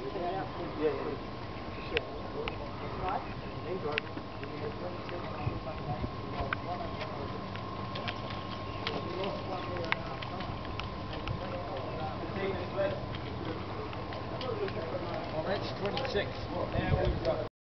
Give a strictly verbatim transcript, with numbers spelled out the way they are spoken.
Yeah, yeah. Right? Fifteen minutes later. Well, that's twenty-six. Now we've got